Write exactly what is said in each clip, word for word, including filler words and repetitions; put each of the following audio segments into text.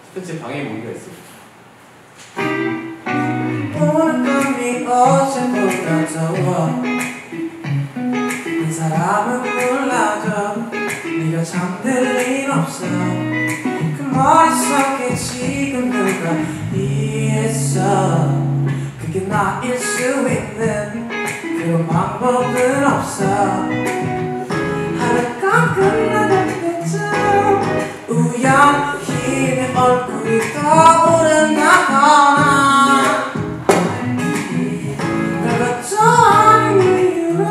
제 방에 모기가 있어. 오늘 밤이 어제보다 더워. 한 사람은 몰라도 네가 잠들 일 없어. 그 머릿속에 지금 누가 이해했어. 그게 나일 수 있는 그런 방법은 없어. 하루가 끝나는 때쯤 우연히 내 얼굴이 떠오른다거나 별것도 아닌 이유로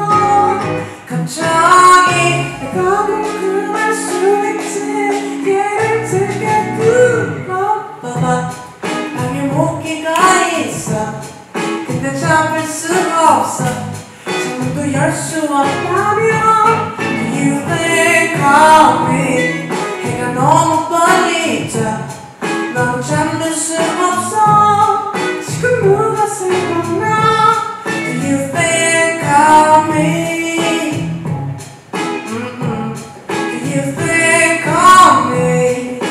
갑자기 내가 궁금할 수 있지. 예를 들게 불러봐봐. 방에 모기가 있어. 근데 잡을 수가 없어. 창문도 열 수 없다면 Do you think of me? 해가 너무 빨리 져. 넌 잠들 수 없어. 지금 누가 생각나? Do you think of me? Mm-mm. Do you think of me?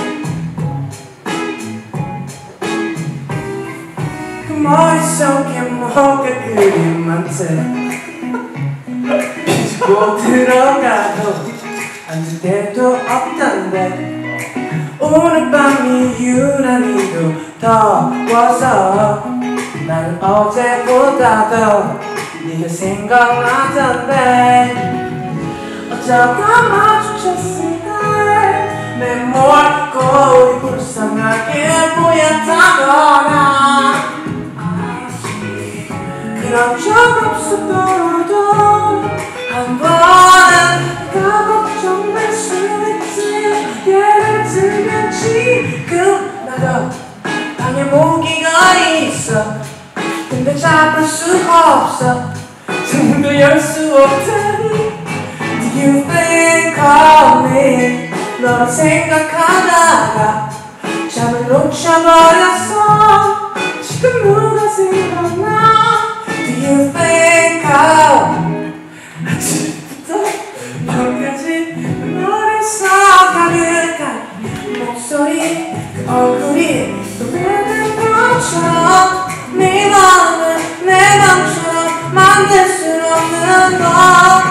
그 머릿속에 뭐가 그리 많대. 비집고 들어가도 앉을 데도 없던데 오늘 밤이 유난히도 더워서 나는 어제보다도 네가 생각나던데 어쩌다 마주쳤을 때 내몰골이 불쌍하게 보였다거나 그런 적 없었더라도 한 번은 다 걱정될 수 있지. 예를 들면 지금 나도 방에 모기가 있어. 근데 잡을 수가 없어. 창문도 열 수 없다니 Do you think of me? 너를 생각하다가 잠을 놓쳐버렸어. 지금 누가 생각나? Do you think of 아침부터 밤까지 머리에서 가득한 목소리 그 얼굴이 또 내는 것처럼 네 마음을 내 맘처럼 만들 수 없는 거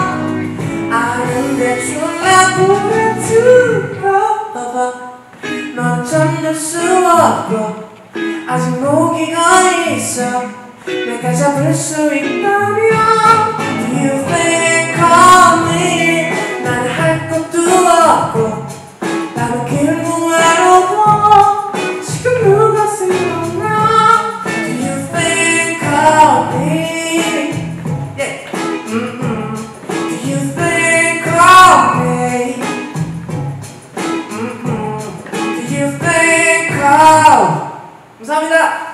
아는데 졸라고 왜 들어봐봐. 넌 잠들 수 없고 아직 모기가 있어. 내가 잡을 수 있다면 Do you think of me? 나는 할 것도 없고 나는 길고 외로워. 지금 누가 생각나? Do you think of me? Yeah. Mm-mm. Do you think of me? Mm-mm. Do you think of 감사합니다.